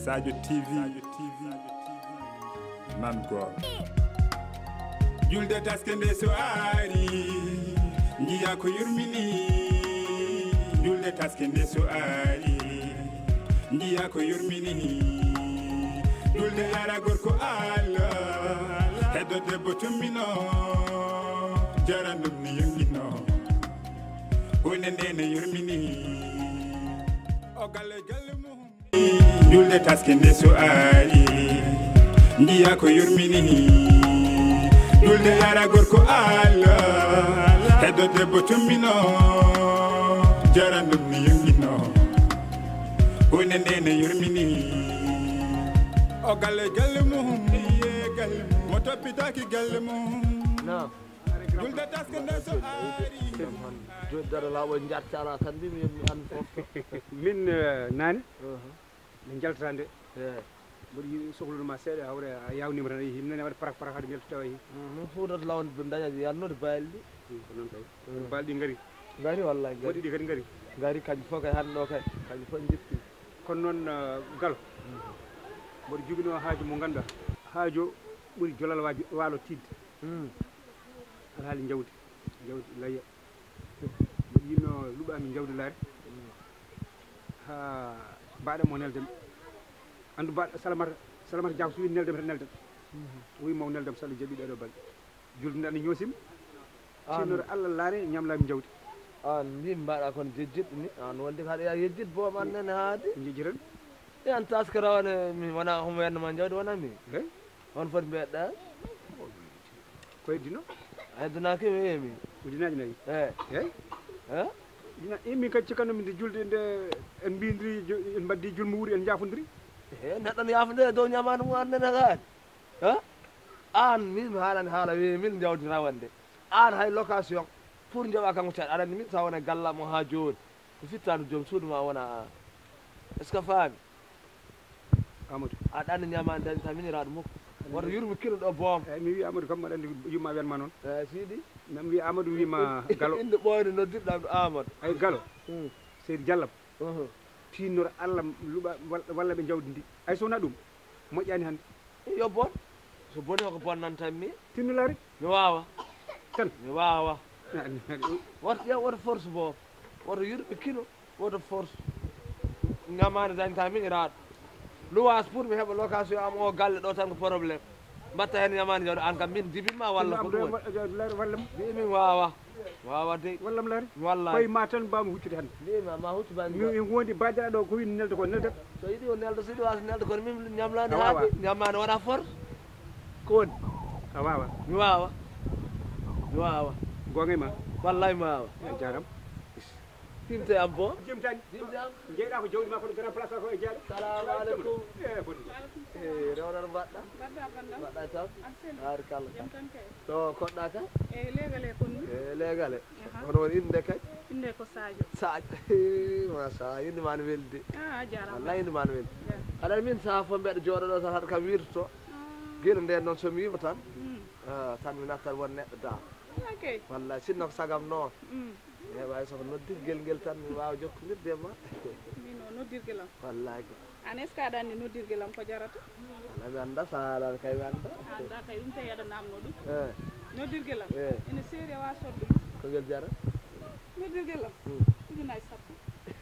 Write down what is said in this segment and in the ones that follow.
Sadio TV Mam Go julde taskende so ari ngiya ko yurmini julde taskende so ari ngiya ko yurmini julde ara gorko ala hedo debbo tummino jarandum ni yongino wonene yurmini o galle galle mo julde taskende so ari ngiya ko yurmini julde ara gorko ala hedo debbo tummino jarandum ni yongino wonene yurmini o galle galle mum ye galle mo toppitaki galle mum na julde taskende so ari joddara lawo jartara tan mi an fof min nani min jaltande mboɗi sohludema seeɗa hawre a yawnima tan a yeehi minane waɗa parak parak haade mi yaltota a yeehi min fuɗata lawde ɓe dañade yannude baali ɗi ko noon tawi baali ɗi gaari gari wallahi waɗi ɗi kadi gaari gari kañum fof kay hande ɗo kay kañum fof jippi kono noon galo mboɗo jogino haaju mo ganduɗa haajo ɓuuri jolal waalo tidde alhaali jawdi layya mboɗo yinno luɓami jawdi laare ha mbaɗamo neldemi andu mbaɗo salamata jako so wi neldemi tan neldat o wi maw neldam so Allah jaaɓi ɗeɗo balɗe julde nde ane ñoosimi sinore Allah laare ñamlami jawdi an mbimi mbaɗa kono jejjiɗɗo ni an wonde haɗa ya yejjid boom an nene haade jejjitan e an taske rawane mi wona homo wennoma jawdi wona mi eyi on foti mbeɗɗa ko heddino heddunaki mi wiyemi ujunaji nayyi eyi e min kadi cikkannomi nde julde nde en mbidiri en mbaddi julmo wuuri en jafodiri e neɗɗo ne yafodire dow ñamade mum an nene haade an min mi haalani haala wi min jawdi rawande an hay location pour jaɓa kanko caɗ aɗa andi min sa wona gallamo ha joni mi fittano joom suudu ma wona an est ce que faami Amadou aɗa andi ñamade dañi ta miniraɗo mukko woto yurmi kilo ɗo boom eyyi mi wi Amadou kam aɗa andi yumma wiyanma noon eyi siɗi mi wi Amadou wima galo inde ɓoyde noddirɗam ɗo Amadou ay galo seydi Diallam tinnore Allah luɓa walla ɓe jawdi ndi ay so wona ɗum moƴƴani hande yo bon so boni ko bonnan tan mi tinnulaari mi wawa tan mi wawa woto ƴeew woto force boom woto yurɓe kilo woto force ñamade dañta miniraɗo luwas pour mi heɓa location am o galle ɗo tan ko probléme mbatta hen ñamade jawdi an kam min jibinma walla ko ɗum wallam min wawa de wallam laari wallahi koye ma tan mbawmi huccude hande mbima ma huccu bani mi wondi badiraɗo ko wini nelda ko neldat so yiiɗi o nelda so yiiɗi wasa nelda kono min ñamlade wawa. haade ñammade wona force ko woni a wawa mi wawa gonga ma wallahi mi wawa e jaram timte am bo jimtani jimte am jeeɗa ko jawdi ma kono grand place ko e jeeɗa salamu aleykum e foti rewnan mbaɗɗa mbaɗɗa tan haari kalla to koɗɗa ka e legale kon e legale hono woni inde kay inde ko Sadio machallah inde ma no weldi jarama wallahi inde ma no weldi aɗa min saaha fof mbeɗa jooɗoɗo tan haɗa kam wirtoto guila nden noon somi wima tan tan mi nattat won neɗɗo da okay wallahi sinno ko sagam noon e way soko noddirguel ngel tan mi wawa jokkodirde e ma min o noddirguelam wallahi ko an est ce que aɗa andi noddirguelam ko jarata ala mi anda sa haalani kay mi anda anda kay ɗum tawi aɗa namno ɗum e noddirguelam ene seeri wawa sodde ko ngel jara noddirguelam ujunaji sappo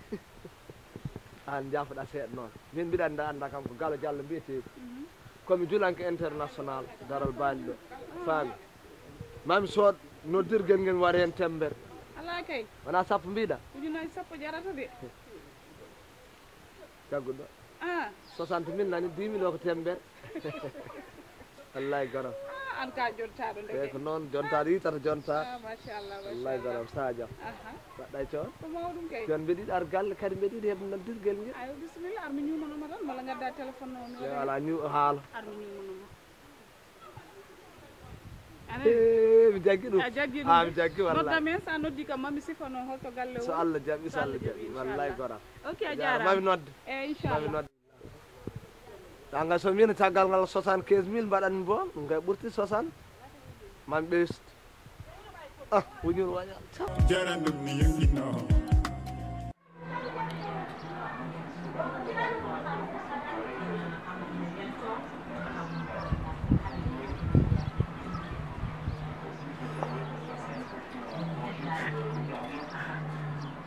an jaafoɗa seeɗa noon min mbiɗa anda kam ko Galo Diallo mbiyetedi komi julanke international daral baali ɗo faami mami sood noddirguel ngel waɗa hen tembere ala kay wona sappo mbiɗa ujunaji sappo jarata de jagguɗo 60 mille nani 10 mille o ko tembere wallahi garam an ka jontaɗo e ndeke ko noon jontaɗo yitata jontaɗo machallah wallahi garam Sadio waɗɗa e coon ko mawɗum kay joni mbeɗa yiɗi ar galle kadi mbeɗa yiɗi heɓe noddirguel ngel ayo bisimilla armi ñumanoma tan mala gadda téléphone o mi ala ñu haala armi ñumanoma mi jaggi ɗum a jaggi ha mi jaggi wallahi nodda men sa noddi kam mami sifano holto galle o so Allah jaɓi so Allah jaɓi wallahi garam ok a jarama mami nodde e mami inchallah nodde ɗangal so mina caggal ngal 75 mille mbaɗanmi bo ɗum kay ɓurti 60 mami ɓeyst wuñur waña jarandum ni yongino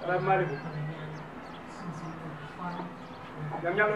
salaamaaleykum jam ñalo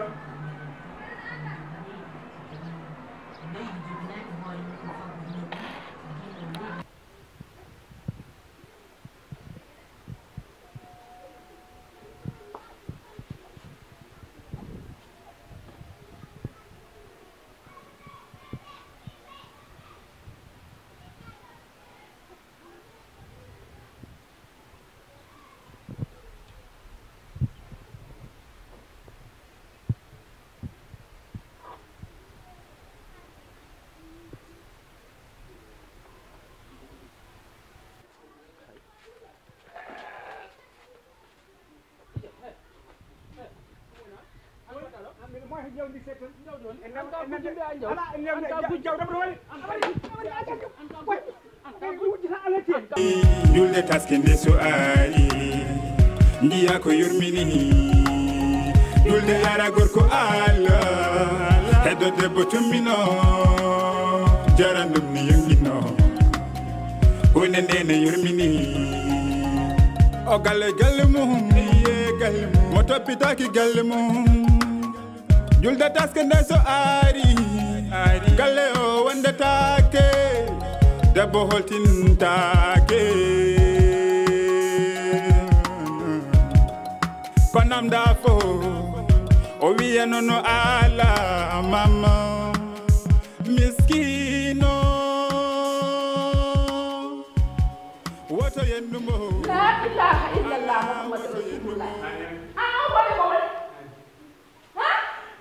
julde taskinde so ari ndiya ko yurmini julde ara gorko ala hedo debbo tummino jarandum ni yangino hunde ndene yurmini o galle galle mum ye galle mo toppitaki galle mum julde taskinde so ari galle o wondetake debbo holtintake ko namda fo o wiya nono ala mama miskino woto yennumo la ilaha illallah muhammad rasulullah wala wala ha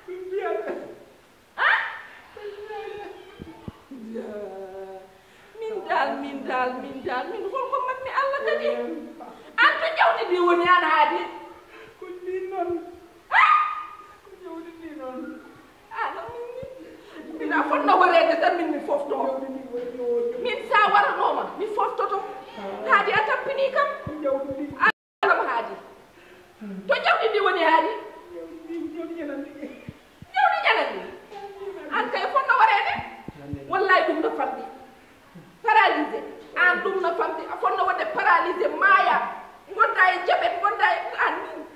min dal min holko magni Allah kadi anto jawdi di woni an haadi ko ni non ko jawdi ni non ana min a fonno warede tan min fofto min sa waranoma mi foftoto haadi a tampini kam alam haadi to jawdi di woni haadi jawdi ñalandi an kay fonno warede wallahi dum do faldi paralysé an ɗum no famdi a fonno wadde paralysé maya gonda e jaɓet gonda e an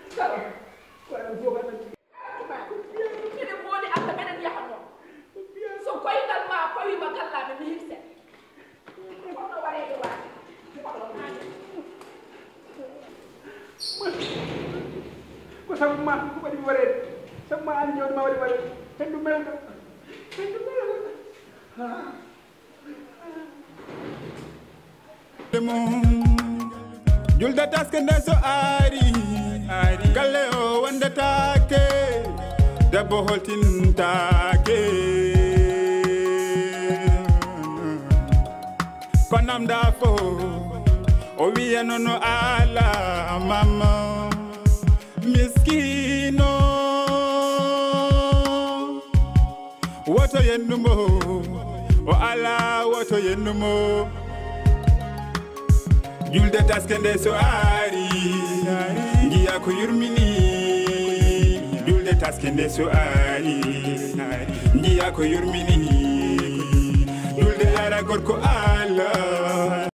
mine mooli allah meɗen yaha noon so koyngal ma fawima gallaɓe mi hirse fonno wareede waade ko sabu ma ko waɗi wareede sabu ma ani jawdi ma waɗi wareede hendu melɗo julde taskinde so ari galle o wondetake debbo holtintake ko namda fo o wiya nono ala mama miskino woto yennumo o ala woto yennumo julde taskinde so ari ndiya ko yurmini julde taskinde so ari ndiya ko yurmini julde ara gorko ala